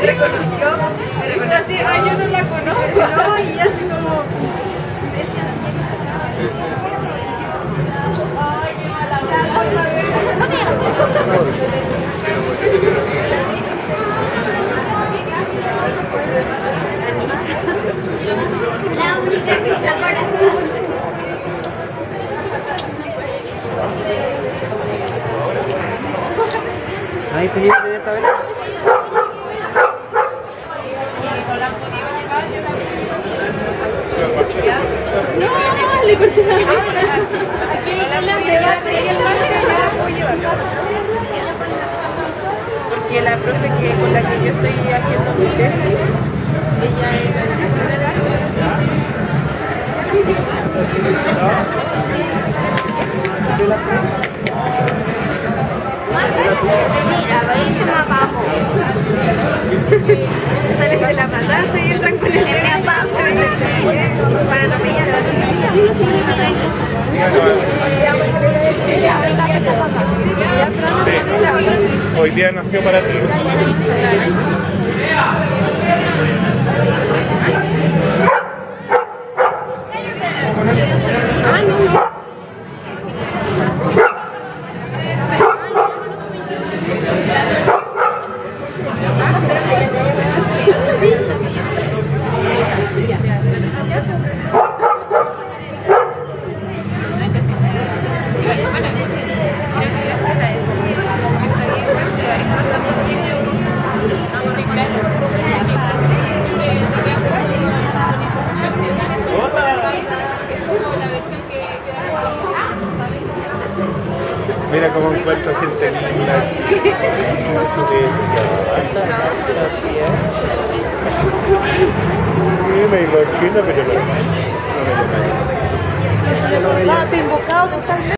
reconoció. Dice así, ay, yo no la conozco. No, y así como... Me decía así, ay, qué mala la única que se acuerda. Ahí se lleva de esta vez. No, le corté la mano. Porque la profe que con la que yo estoy haciendo mi tesis, ella es la educación de la Mira, veis más abajo. Sales de la matanza y entran con el bebé abajo. Para no pillar a la chica. Hoy día nació para ti. Mira cómo encuentro gente linda. Me imagino, pero no. No, te invocado totalmente.